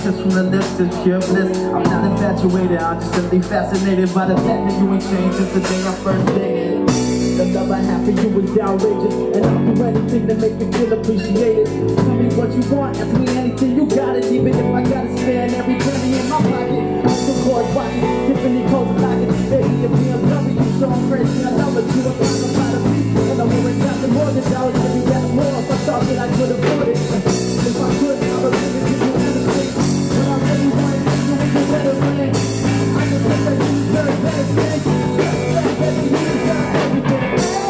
kiss from the lips is pure bliss. I'm not infatuated, I'm just simply fascinated by the fact that you ain't changed since the day I first dated. The love I have for you is outrageous, and I'll do anything to make you feel appreciated. Tell me what you want, ask me anything, you got it. Even if I gotta spend every penny in my pocket. Uncle Corey watching, Tiffany codes knocking, baby a BMW, so I'm crazy. I love it, you a kind of lot of people, and I'm always nothing more than dollars. If you get more, if I thought that I could afford it. If I could, I would really give you everything. But I really want to do it better than I just think that you deserve better things. Just that, baby, you deserve everything.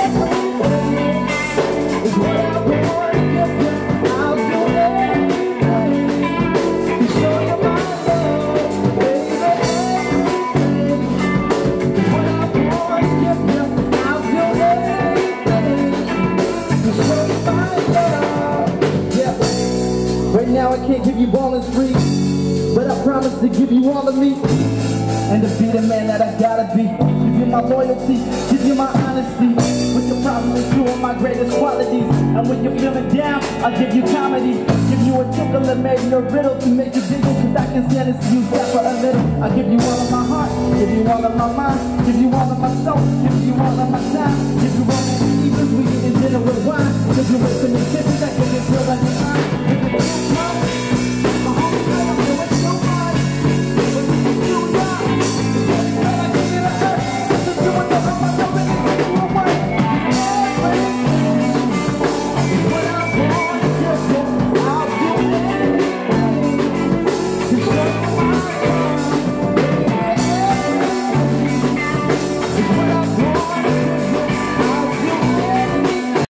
Right now I can't give you ballin' free, but I promise to give you all of me, and to be the man that I gotta be. Give you my loyalty, give you my honesty. With your problem is two of my greatest qualities. And when you're feeling down, I'll give you comedy. Give you a tickle and maybe a riddle to make you giggle, cause I can stand this use that for a little. I'll give you all of my heart, give you all of my mind, give you all of my soul, give you all of my time, give you all of the evenings we eating dinner with wine. Give you wait for me 50 seconds until I